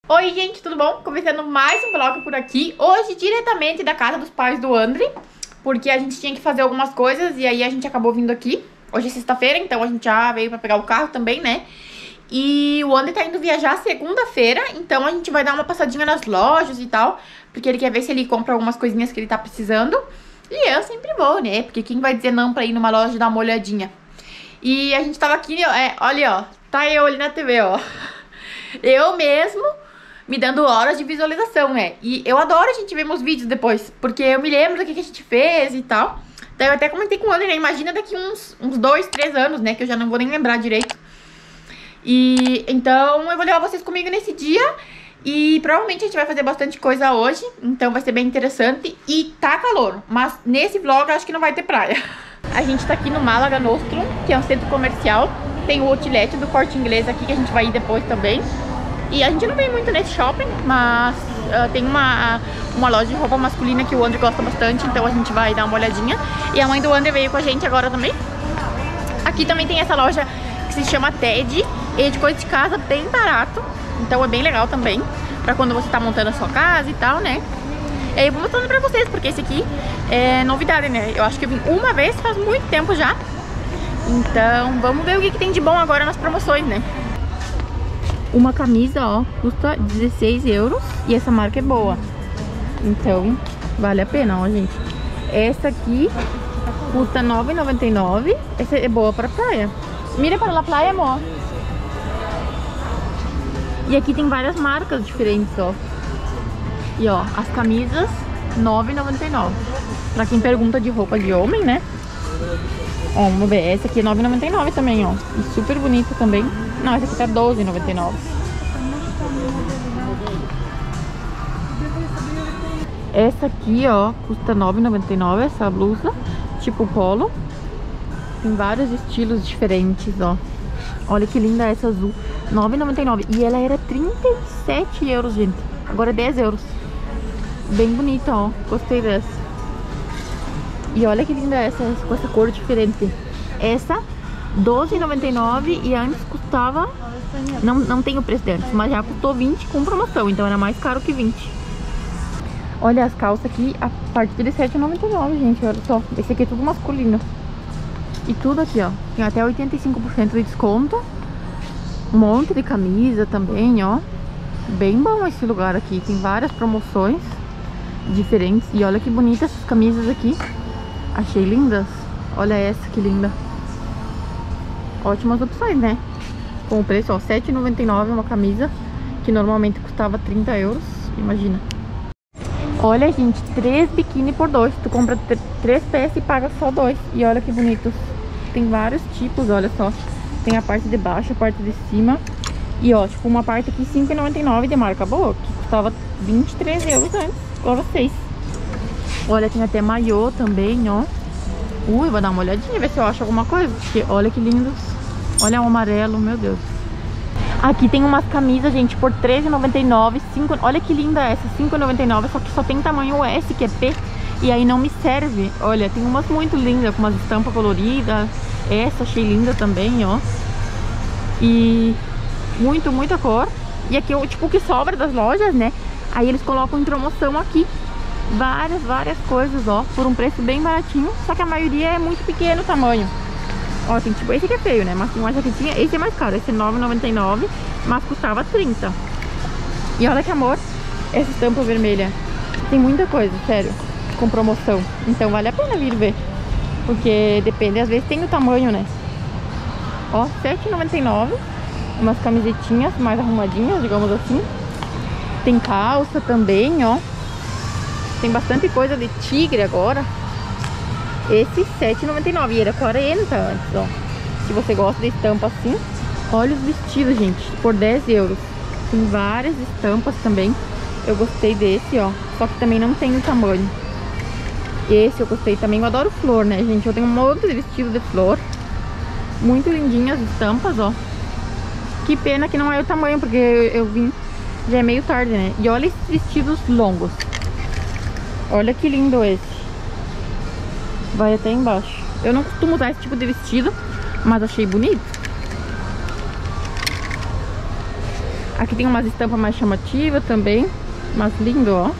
Oi gente, tudo bom? Começando mais um vlog por aqui. Hoje diretamente da casa dos pais do André, porque a gente tinha que fazer algumas coisas e aí a gente acabou vindo aqui. Hoje é sexta-feira, então a gente já veio pra pegar o carro também, né? E o André tá indo viajar segunda-feira, então a gente vai dar uma passadinha nas lojas e tal, porque ele quer ver se ele compra algumas coisinhas que ele tá precisando. E eu sempre vou, né? Porque quem vai dizer não pra ir numa loja dar uma olhadinha? E a gente tava aqui, olha, ó, tá eu ali na TV, ó. Eu mesmo me dando horas de visualização, né? E eu adoro a gente ver meus vídeos depois, porque eu me lembro do que a gente fez e tal. Então eu até comentei com o André, né? Imagina daqui uns 2, 3 anos, né? Que eu já não vou nem lembrar direito. E então eu vou levar vocês comigo nesse dia. E provavelmente a gente vai fazer bastante coisa hoje, então vai ser bem interessante. E tá calor, mas nesse vlog eu acho que não vai ter praia. A gente tá aqui no Málaga Nostrum, que é um centro comercial. Tem o outlet do Corte Inglês aqui, que a gente vai ir depois também. E a gente não vem muito nesse shopping, mas tem uma loja de roupa masculina que o André gosta bastante, então a gente vai dar uma olhadinha. E a mãe do André veio com a gente agora também. Aqui também tem essa loja que se chama TED, e é de coisa de casa bem barato, então é bem legal também, pra quando você tá montando a sua casa e tal, né? E aí eu vou mostrando pra vocês, porque esse aqui é novidade, né? Eu acho que eu vim uma vez, faz muito tempo já. Então vamos ver o que tem de bom agora nas promoções, né? Uma camisa, ó, custa 16 euros e essa marca é boa. Então, vale a pena, ó, gente. Essa aqui custa 9,99. Essa é boa pra praia. Mira para a praia, amor. E aqui tem várias marcas diferentes, ó. E ó, as camisas 9,99. Pra quem pergunta de roupa de homem, né? Ó, vamos ver, essa aqui é 9,99 também, ó. E super bonita também. Não, essa aqui tá 12,99. Essa aqui, ó, custa 9,99 essa blusa, tipo polo. Tem vários estilos diferentes, ó. Olha que linda essa azul, 9,99. E ela era 37 euros, gente. Agora é 10 euros. Bem bonita, ó. Gostei dessa. E olha que linda essa com essa cor diferente. Essa 12,99 e antes custava, não tem o preço de antes, mas já custou 20 com promoção, então era mais caro que 20. Olha as calças aqui a partir de 7,99, gente, olha só. Esse aqui é tudo masculino. E tudo aqui, ó, tem até 85% de desconto. Um monte de camisa também, ó. Bem bom esse lugar aqui, tem várias promoções diferentes. E olha que bonitas essas camisas aqui. Achei lindas. Olha essa que linda. Ótimas opções, né? Com o preço, ó, 7,99 uma camisa que normalmente custava 30 euros. Imagina. Olha, gente, 3 biquíni por 2. Tu compra 3 peças e paga só 2. E olha que bonitos. Tem vários tipos, olha só. Tem a parte de baixo, a parte de cima. E ó, tipo uma parte aqui 5,99 de marca boa, que custava 23 euros antes. Agora 6. Olha, tem até maiô também, ó. Ui, vou dar uma olhadinha, ver se eu acho alguma coisa. Porque olha que lindos. Olha o amarelo, meu Deus. Aqui tem umas camisas, gente, por 13,99. Olha que linda essa, 5,99. Só que só tem tamanho S, que é P. E aí não me serve. Olha, tem umas muito lindas, com umas estampas coloridas. Essa achei linda também, ó. E muita cor. E aqui, tipo, o que sobra das lojas, né? Aí eles colocam em promoção aqui várias coisas, ó, por um preço bem baratinho. Só que a maioria é muito pequeno o tamanho. Ó, tem tipo, esse aqui é feio, né? Mas tem uma jaquetinha, esse é mais caro. Esse é 9,99, mas custava 30. E olha que amor, essa estampa vermelha. Tem muita coisa, sério, com promoção. Então vale a pena vir ver, porque depende, às vezes tem o tamanho, né? Ó, 7,99. Umas camisetinhas mais arrumadinhas, digamos assim. Tem calça também, ó. Tem bastante coisa de tigre agora. Esse 7,99 e era 40 antes, ó. Se você gosta de estampa assim. Olha os vestidos, gente, por 10 euros. Tem várias estampas também. Eu gostei desse, ó. Só que também não tem o tamanho. Esse eu gostei também. Eu adoro flor, né, gente? Eu tenho um monte de vestido de flor. Muito lindinhas as estampas, ó. Que pena que não é o tamanho, porque eu vim... Já é meio tarde, né? E olha esses vestidos longos. Olha que lindo esse. Vai até embaixo. Eu não costumo usar esse tipo de vestido, mas achei bonito. Aqui tem umas estampas mais chamativas também. Mas lindo, ó.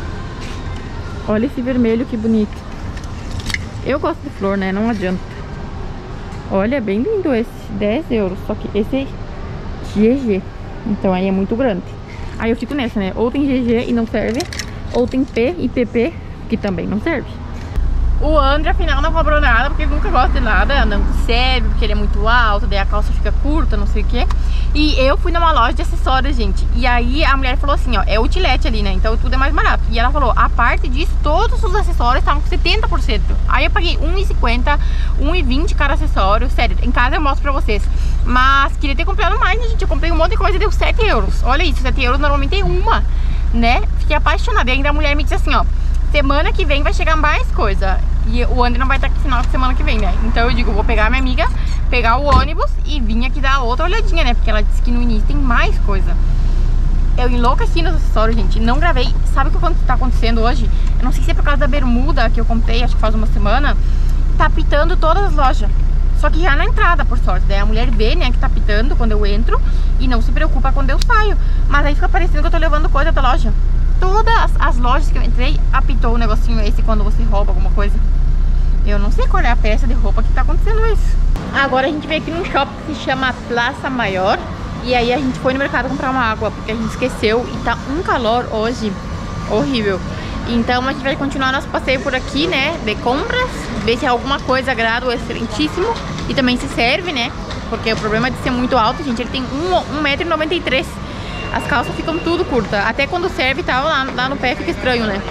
Olha esse vermelho, que bonito. Eu gosto de flor, né? Não adianta. Olha, bem lindo esse. 10 euros. Só que esse é GG. Então aí é muito grande. Aí eu fico nessa, né? Ou tem GG e não serve, ou tem P e PP que também não serve. O André, afinal, não comprou nada, porque ele nunca gosta de nada, não serve, porque ele é muito alto, daí a calça fica curta, não sei o que. E eu fui numa loja de acessórios, gente. E aí a mulher falou assim, ó, é outlet ali, né? Então tudo é mais barato. E ela falou, a parte disso, todos os acessórios estavam com 70%. Aí eu paguei R$1,50, R$1,20 cada acessório. Sério, em casa eu mostro pra vocês. Mas queria ter comprado mais, né, gente? Eu comprei um monte de coisa e deu 7 euros. Olha isso, 7 euros normalmente é uma, né? Fiquei apaixonada. E ainda a mulher me disse assim, ó, semana que vem vai chegar mais coisa. E o André não vai estar aqui no final de semana que vem, né? Então eu digo, vou pegar a minha amiga, pegar o ônibus e vim aqui dar outra olhadinha, né? Porque ela disse que no início tem mais coisa. Eu enlouqueci nos acessórios, gente. Não gravei. Sabe o que tá acontecendo hoje? Eu não sei se é por causa da bermuda que eu comprei, acho que faz uma semana. Tá pitando todas as lojas. Só que já na entrada, por sorte. Daí a mulher vê, né, que tá pitando quando eu entro e não se preocupa quando eu saio. Mas aí fica parecendo que eu tô levando coisa da loja. Todas as lojas que eu entrei apitou o negocinho esse quando você rouba alguma coisa. Eu não sei qual é a peça de roupa que tá acontecendo isso. Agora a gente veio aqui num shopping que se chama Plaza Maior. E aí a gente foi no mercado comprar uma água, porque a gente esqueceu e tá um calor hoje horrível. Então a gente vai continuar nosso passeio por aqui, né, de compras, ver se alguma coisa agrada o excelentíssimo e também se serve, né, porque o problema de ser muito alto, gente, ele tem 1,93 m. As calças ficam tudo curta, até quando serve e tal, lá no pé fica estranho, né.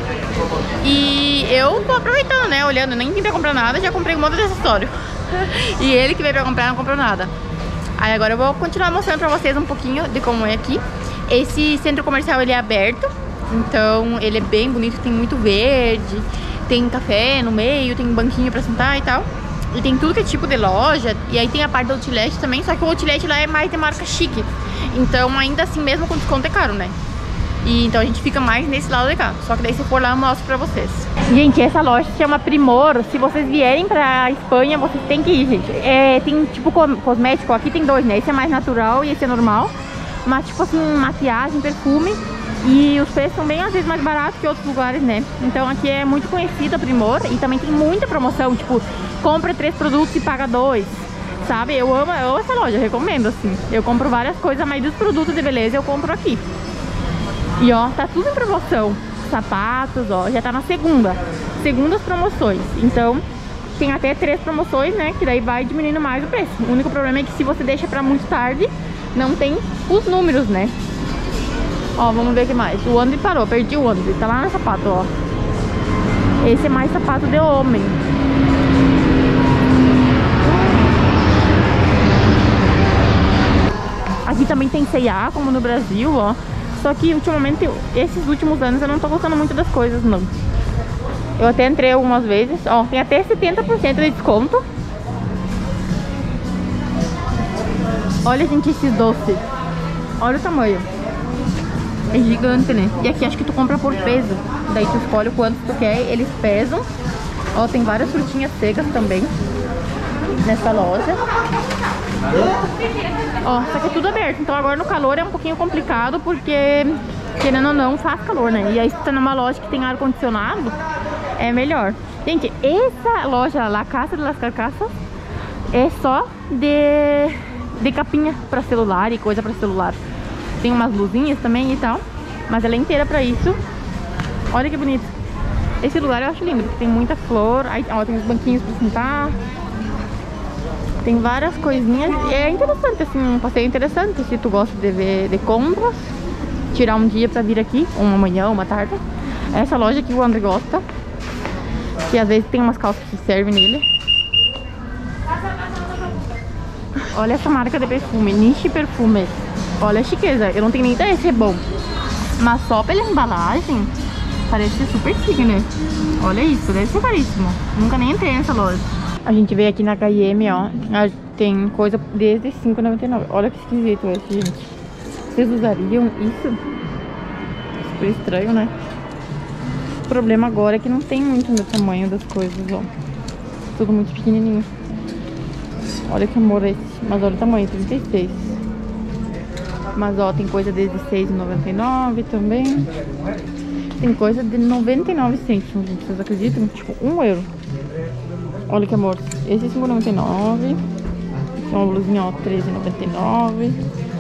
E eu tô aproveitando, né, olhando, nem vim pra comprar nada, já comprei um monte de acessório. E ele que veio pra comprar não comprou nada. Aí agora eu vou continuar mostrando pra vocês um pouquinho de como é aqui. Esse centro comercial, ele é aberto, então ele é bem bonito, tem muito verde, tem café no meio, tem um banquinho pra sentar e tal. E tem tudo que é tipo de loja. E aí tem a parte do outlet também, só que o outlet lá é mais de marca chique. Então ainda assim, mesmo com desconto é caro, né? E então a gente fica mais nesse lado de cá. Só que daí se for lá eu mostro pra vocês. Gente, essa loja se chama Primor. Se vocês vierem pra Espanha, vocês têm que ir, gente. Tem tipo cosmético, aqui tem dois, né? Esse é mais natural e esse é normal. Mas tipo assim, maquiagem, perfume. E os preços são bem, às vezes, mais baratos que outros lugares, né? Então aqui é muito conhecida a Primor. E também tem muita promoção, tipo, compra 3 produtos e paga 2. Sabe? Eu amo essa loja, eu recomendo, assim. Eu compro várias coisas, mas dos produtos de beleza eu compro aqui. E ó, tá tudo em promoção. Sapatos, ó, já tá na segundas promoções. Então tem até 3 promoções, né, que daí vai diminuindo mais o preço. O único problema é que se você deixa pra muito tarde, não tem os números, né. Ó, vamos ver o que mais. O André parou, perdi o André, tá lá no sapato, ó. Esse é mais sapato de homem. Aqui também tem C&A, como no Brasil, ó. Só que ultimamente, esses últimos anos, eu não tô gostando muito das coisas, não. Eu até entrei algumas vezes. Ó, tem até 70% de desconto. Olha, gente, esses doces. Olha o tamanho. É gigante, né? E aqui acho que tu compra por peso. Daí tu escolhe o quanto tu quer, eles pesam. Ó, tem várias frutinhas secas também nessa loja. Ó, só que é tudo aberto. Então agora no calor é um pouquinho complicado, porque querendo ou não, faz calor, né? E aí se tá numa loja que tem ar-condicionado, é melhor. Gente, essa loja, La Casa de las Carcassas, é só de capinha pra celular e coisa pra celular. Tem umas luzinhas também e tal, mas ela é inteira pra isso. Olha que bonito. Esse lugar eu acho lindo, porque tem muita flor. Aí, ó, tem os banquinhos pra sentar. Tem várias coisinhas. É interessante, assim, um passeio interessante. Se tu gosta de ver de compras, tirar um dia pra vir aqui, uma manhã, uma tarde. Essa loja que o André gosta, que às vezes tem umas calças que servem nele. Olha essa marca de perfume, Niche Perfumes. Olha a chiqueza, eu não tenho nem ideia se é bom, mas só pela embalagem parece ser super chique, né? Olha isso, deve ser caríssimo. Nunca nem entrei nessa loja. A gente veio aqui na H&M, ó. Tem coisa desde R$5,99. Olha que esquisito esse, gente. Vocês usariam isso? Super estranho, né? O problema agora é que não tem muito no tamanho das coisas, ó. Tudo muito pequenininho. Olha que amor esse. Mas olha o tamanho, 36. Mas ó, tem coisa desde R$6,99 também. Tem coisa de 99 cêntimos, vocês acreditam? Tipo, 1 euro. Olha que amor. Esse é R$5,99. Esse é uma blusinha, ó, R$13,99.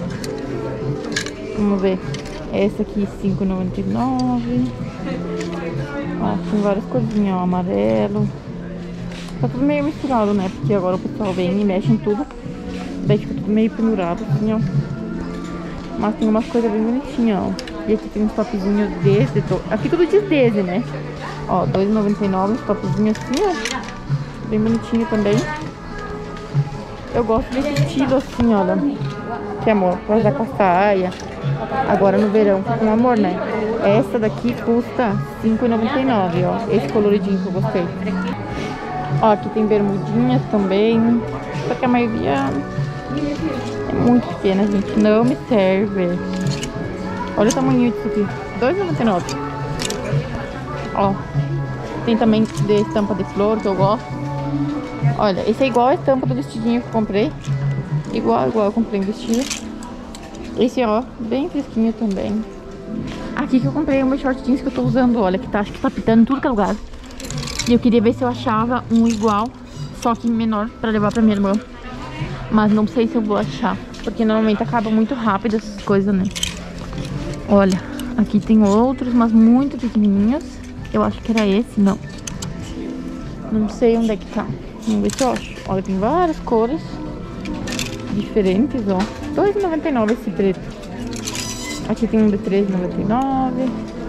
Vamos ver. Essa aqui, R$5,99. Ó, tem várias coisinhas, ó, amarelo. Tá tudo meio misturado, né? Porque agora o pessoal vem e mexe em tudo. Daí fica tudo meio pendurado, assim, ó. Mas tem umas coisas bem bonitinhas, ó. E aqui tem uns topzinhos desse. Aqui tudo diz desse, né? Ó, R$2,99, uns topzinhos assim, ó. Bem bonitinho também. Eu gosto desse estilo assim, olha. Que amor, pra usar com a saia. Agora no verão fica um amor, né? Essa daqui custa R$5,99, ó. Esse coloridinho que eu gostei. Ó, aqui tem bermudinhas também. Só que a maioria é muito pequena, gente. Não me serve. Olha o tamanho disso aqui. R$2,99. Ó. Tem também de estampa de flor, que eu gosto. Olha, esse é igual a estampa do vestidinho que eu comprei. Igual eu comprei um vestido. Esse, ó, bem fresquinho também. Aqui que eu comprei o meu short jeans que eu tô usando. Olha, que tá, acho que tá pitando em tudo que é lugar. E eu queria ver se eu achava um igual, só que menor, pra levar pra minha irmã. Mas não sei se eu vou achar, porque normalmente acaba muito rápido essas coisas, né? Olha, aqui tem outros, mas muito pequenininhos. Eu acho que era esse, não. Não sei onde é que tá. Vamos ver se eu acho. Olha, tem várias cores diferentes, ó. R$2,99 esse preto. Aqui tem um de R$3,99.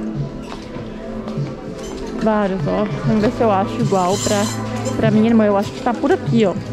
Vários, ó. Vamos ver se eu acho igual pra minha irmã. Eu acho que tá por aqui, ó.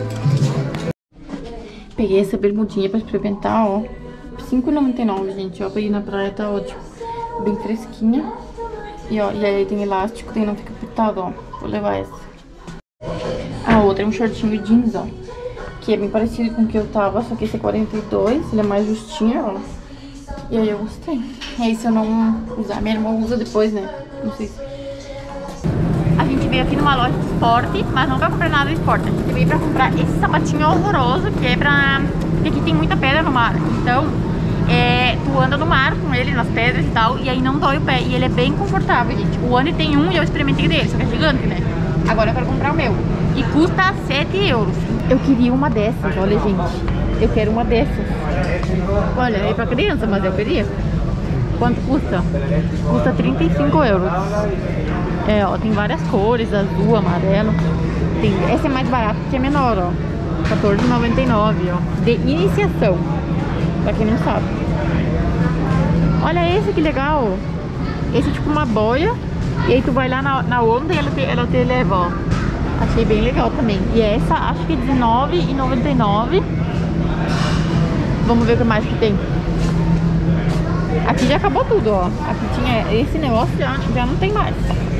Peguei essa bermudinha pra experimentar, ó. R$5,99, gente. Ó, peguei na praia, tá ótimo. Bem fresquinha. E ó, e aí tem elástico, daí não fica apertado, ó. Vou levar essa. A outra é um shortinho jeans, ó. Que é bem parecido com o que eu tava, só que esse é 42, ele é mais justinho, ó. E aí eu gostei. E aí se eu não usar, minha irmã usa depois, né? Não sei se... A gente veio aqui numa loja de esporte, mas não vai comprar nada de esporte. A gente veio pra comprar esse sapatinho horroroso, que é pra... Porque aqui tem muita pedra no mar. Então, tu anda no mar com ele, nas pedras e tal, e aí não dói o pé. E ele é bem confortável, gente. O Andy tem um e eu experimentei dele, só que é gigante, né? Agora eu quero comprar o meu. E custa 7 euros. Eu queria uma dessas, olha, gente. Eu quero uma dessas. Olha, é pra criança, mas eu queria. Quanto custa? Custa 35 euros. É, ó, tem várias cores, azul, amarelo. Essa é mais barata que é menor, ó. R$14,99, ó. De iniciação. Pra quem não sabe. Olha esse, que legal. Esse é tipo uma boia. E aí tu vai lá na onda e ela te leva, ó. Achei bem legal também. E essa, acho que é R$19,99. Vamos ver o que mais que tem. Aqui já acabou tudo, ó. Aqui tinha esse negócio, já não tem mais.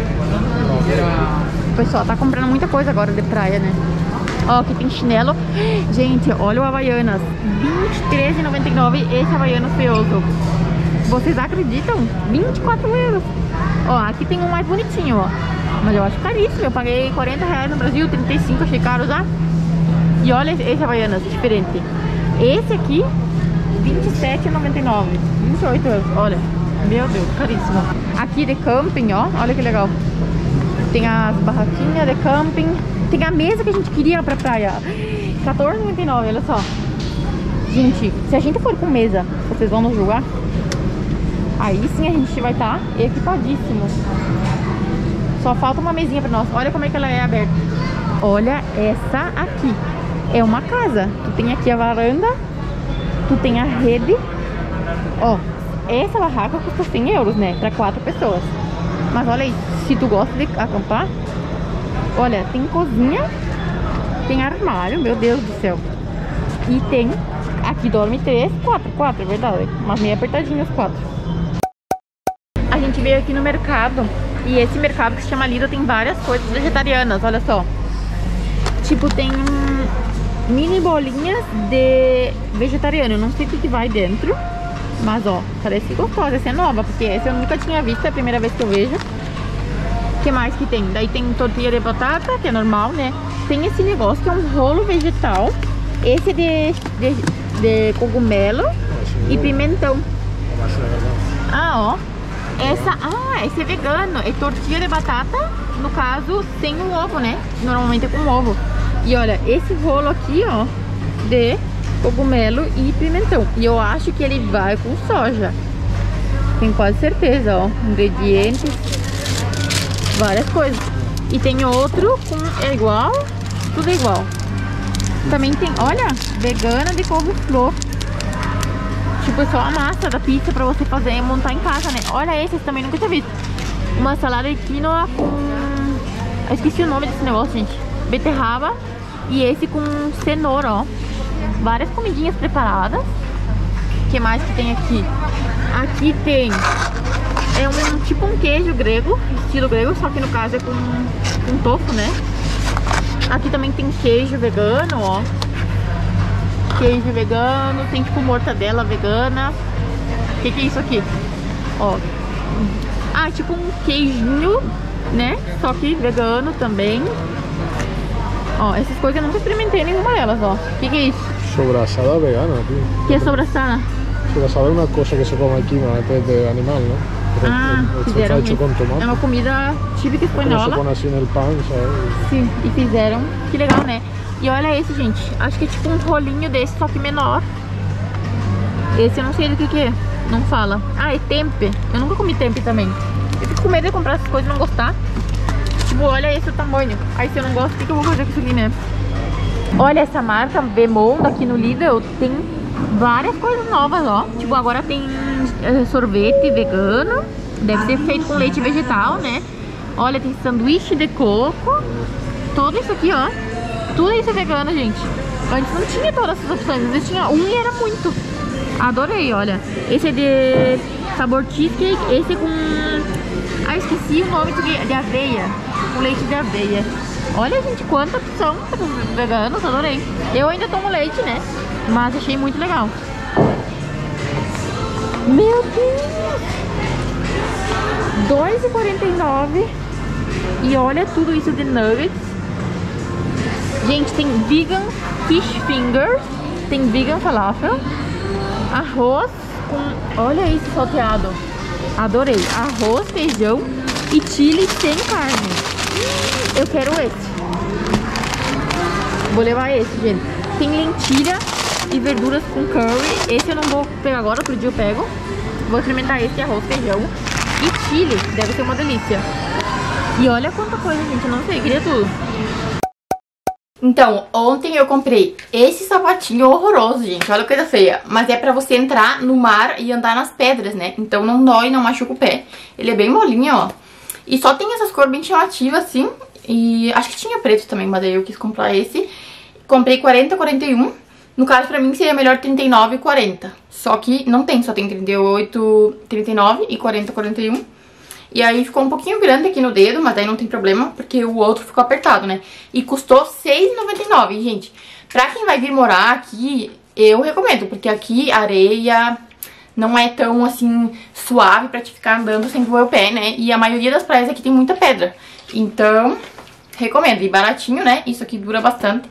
O pessoal tá comprando muita coisa agora de praia, né? Ó, aqui tem chinelo. Gente, olha o Havaianas. R$23,99 esse Havaianas feioso. Vocês acreditam? 24 euros. Ó, aqui tem um mais bonitinho, ó. Mas eu acho caríssimo. Eu paguei R$40 no Brasil, 35, achei caro já. E olha esse Havaianas, diferente. Esse aqui, R$27,99. 28 euros, olha. Meu Deus, caríssimo. Aqui de camping, ó, olha que legal. Tem as barraquinhas de camping. Tem a mesa que a gente queria pra praia. R$14,99, olha só. Gente, se a gente for com mesa, vocês vão nos julgar? Aí sim a gente vai estar equipadíssimo. Só falta uma mesinha pra nós. Olha como é que ela é aberta. Olha essa aqui. É uma casa. Tu tem aqui a varanda. Tu tem a rede. Ó, essa barraca custa 100 euros, né? Pra 4 pessoas. Mas olha aí, se tu gosta de acampar, olha, tem cozinha, tem armário, meu Deus do céu. E tem, aqui dorme 4, é verdade. Mas meio apertadinho os 4. A gente veio aqui no mercado. E esse mercado que se chama Lidl tem várias coisas vegetarianas, olha só. Tipo, tem mini bolinhas de vegetariano. Eu não sei o que vai dentro, mas ó, parece gostosa. Essa é nova, porque essa eu nunca tinha visto, é a primeira vez que eu vejo. O que mais que tem? Daí tem tortilha de batata, que é normal, né? Tem esse negócio que é um rolo vegetal. Esse é de cogumelo. E pimentão. Eu acho legal. Ah, ó. Esse é vegano. É tortilha de batata, no caso, sem o ovo, né? Normalmente é com ovo. E olha, esse rolo aqui, ó, de cogumelo e pimentão. E eu acho que ele vai com soja. Tenho quase certeza, ó. Ingredientes, várias coisas. E tem outro com... é igual, tudo é igual. Também tem, olha, vegana de couve-flor. Tipo, é só a massa da pizza pra você fazer e montar em casa, né? Olha esse também, nunca tinha visto. Uma salada de quinoa com... eu esqueci o nome desse negócio, gente. Beterraba. E esse com cenoura, ó. Várias comidinhas preparadas. O que mais que tem aqui? Aqui tem... é um tipo um queijo grego, estilo grego, só que no caso é com tofu, né? Aqui também tem queijo vegano, ó. Queijo vegano, tem tipo mortadela vegana. O que é isso aqui? Ó. Ah, tipo um queijinho, né? Só que vegano também. Ó, essas coisas eu nunca experimentei nenhuma delas, ó. O que é isso? Sobrassada vegana, tío. O que é sobrassada? Sobrassada é uma coisa que se come aqui, normalmente é de animal, né? Pero fizeram hecho com tomate. É uma comida típica espanhola. Se põe assim no pão, sabe? Sim, e fizeram. Que legal, né? E olha esse, gente. Acho que é tipo um rolinho desse, só que menor. Esse eu não sei do que é. Não fala. Ah, é tempe. Eu nunca comi tempe também. Eu fico com medo de comprar essas coisas e não gostar. Tipo, olha esse o tamanho. Aí se eu não gosto, o que eu vou fazer com isso aqui, né? Olha essa marca Bemondo aqui no Lidl. Tem várias coisas novas, ó. Tipo, agora tem sorvete vegano. Deve ser feito com leite vegetal, né? Olha, tem sanduíche de coco. Tudo isso aqui, ó. Tudo isso é vegano, gente. Antes não tinha todas essas opções. Às vezes tinha um e era muito. Adorei, olha. Esse é de sabor cheesecake. Esse é com... ah, esqueci o nome de aveia. Com leite de aveia. Olha, gente, quanta opção para os veganos. Adorei. Eu ainda tomo leite, né? Mas achei muito legal. Meu Deus! R$2,49. E olha tudo isso de nuggets. Gente, tem vegan fish fingers. Tem vegan falafel. Arroz com... olha isso salteado. Adorei. Arroz, feijão e chili sem carne. Eu quero esse. Vou levar esse, gente. Tem lentilha e verduras com curry. Esse eu não vou pegar agora, outro dia eu pego. Vou experimentar esse arroz, feijão e chili. Deve ser uma delícia. E olha quanta coisa, gente. Eu não sei, queria tudo. Então, ontem eu comprei esse sapatinho horroroso, gente. Olha que coisa feia. Mas é pra você entrar no mar e andar nas pedras, né? Então não dói, não machuca o pé. Ele é bem molinho, ó. E só tem essas cores bem chamativas, assim. E acho que tinha preto também, mas aí eu quis comprar esse. Comprei 40, 41. No caso, pra mim, seria melhor 39 e 40. Só que não tem, só tem 38, 39 e 40, 41. E aí ficou um pouquinho grande aqui no dedo, mas aí não tem problema, porque o outro ficou apertado, né? E custou R$6,99, gente. Pra quem vai vir morar aqui, eu recomendo, porque aqui a areia não é tão, assim, suave pra te ficar andando sem doer o pé, né? E a maioria das praias aqui tem muita pedra. Então, recomendo. E baratinho, né? Isso aqui dura bastante.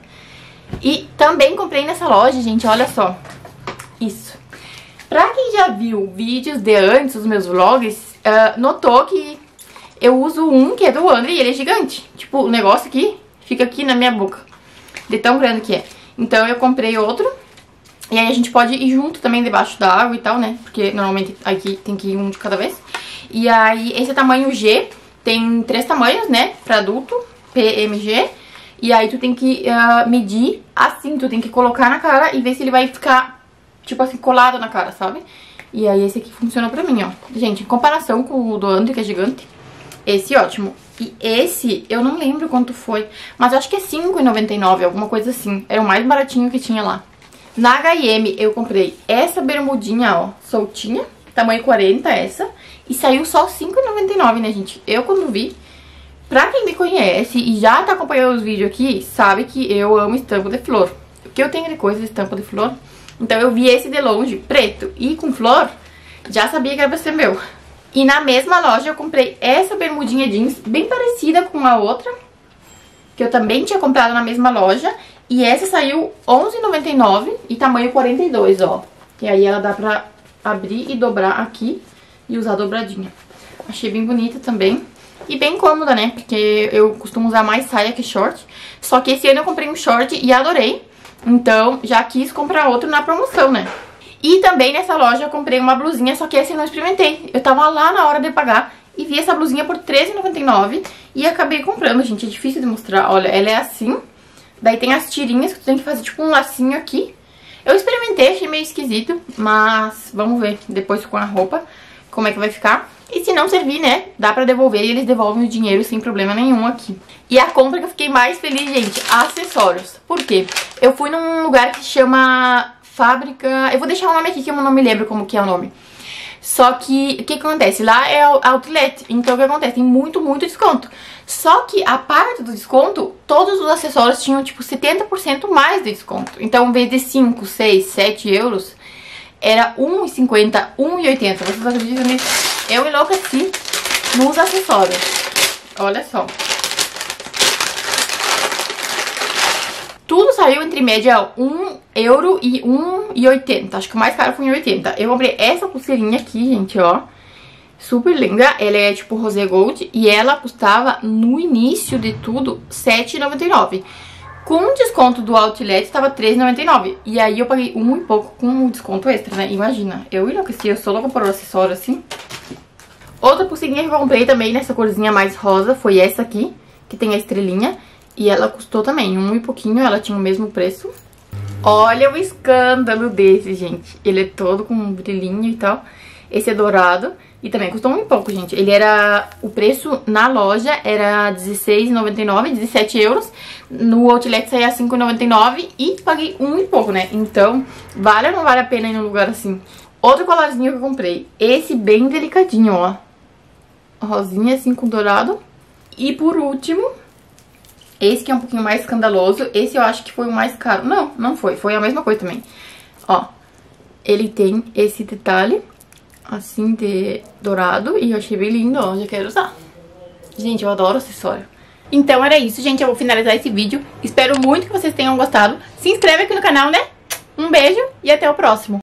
E também comprei nessa loja, gente, olha só. Isso. Pra quem já viu vídeos de antes, os meus vlogs, notou que eu uso um que é do André e ele é gigante. Tipo, o negócio aqui fica aqui na minha boca, de tão grande que é. Então eu comprei outro. E aí a gente pode ir junto também debaixo da água e tal, né? Porque normalmente aqui tem que ir um de cada vez. E aí esse é tamanho G. Tem 3 tamanhos, né? Pra adulto, PMG. E aí tu tem que medir assim. Tu tem que colocar na cara e ver se ele vai ficar, tipo assim, colado na cara, sabe? E aí esse aqui funcionou pra mim, ó. Gente, em comparação com o do André, que é gigante, esse ótimo. E esse, eu não lembro quanto foi, mas eu acho que é R$5,99, alguma coisa assim. Era o mais baratinho que tinha lá. Na H&M eu comprei essa bermudinha, ó, soltinha, tamanho 40 essa. E saiu só R$5,99, né, gente? Eu quando vi, pra quem me conhece e já tá acompanhando os vídeos aqui, sabe que eu amo estampa de flor. O que eu tenho de coisa de estampa de flor? Então eu vi esse de longe, preto e com flor, já sabia que era pra ser meu. E na mesma loja eu comprei essa bermudinha jeans, bem parecida com a outra, que eu também tinha comprado na mesma loja. E essa saiu R$11,99 e tamanho 42, ó. E aí ela dá pra abrir e dobrar aqui e usar dobradinha. Achei bem bonita também. E bem cômoda, né? Porque eu costumo usar mais saia que short. Só que esse ano eu comprei um short e adorei. Então já quis comprar outro na promoção, né? E também nessa loja eu comprei uma blusinha, só que essa eu não experimentei. Eu tava lá na hora de pagar e vi essa blusinha por R$13,99 e acabei comprando, gente. É difícil de mostrar. Olha, ela é assim. Daí tem as tirinhas que tu tem que fazer tipo um lacinho aqui. Eu experimentei, achei meio esquisito, mas vamos ver depois com a roupa como é que vai ficar. E se não servir, né, dá pra devolver e eles devolvem o dinheiro sem problema nenhum aqui. E a compra que eu fiquei mais feliz, gente, acessórios. Por quê? Eu fui num lugar que chama Fábrica... Eu vou deixar o nome aqui que eu não me lembro como que é o nome. Só que, o que acontece? Lá é outlet, então o que acontece? Tem muito desconto. Só que a parte do desconto, todos os acessórios tinham tipo 70% mais de desconto. Então, em vez de 5, 6, 7 euros, era R$1,50, R$1,80. Vocês acreditam nisso? Eu enlouqueci nos acessórios. Olha só. Tudo saiu entre média €1 e R$1,80. Acho que o mais caro foi R$1,80. Eu comprei essa pulseirinha aqui, gente, ó. Super linda. Ela é tipo rosé gold. E ela custava, no início de tudo, R$7,99. Com o desconto do outlet, estava R$3,99. E aí eu paguei um e pouco com o desconto extra, né? Imagina. Eu enlouqueci. Eu sou louca por um acessório assim. Outra pulseirinha que eu comprei também nessa corzinha mais rosa foi essa aqui, que tem a estrelinha. E ela custou também um e pouquinho, ela tinha o mesmo preço. Olha o escândalo desse, gente. Ele é todo com um brilhinho e tal. Esse é dourado e também custou um e pouco, gente. Ele era... O preço na loja era R$16,99, 17 euros. No outlet saía R$5,99 e paguei um e pouco, né? Então, vale ou não vale a pena ir num lugar assim? Outro colarzinho que eu comprei. Esse bem delicadinho, ó. Rosinha assim com dourado. E por último, esse que é um pouquinho mais escandaloso. Esse eu acho que foi o mais caro. Não, não foi. Foi a mesma coisa também. Ó, ele tem esse detalhe assim de dourado. E eu achei bem lindo, ó. Já quero usar. Gente, eu adoro acessório. Então era isso, gente. Eu vou finalizar esse vídeo. Espero muito que vocês tenham gostado. Se inscreve aqui no canal, né? Um beijo e até o próximo.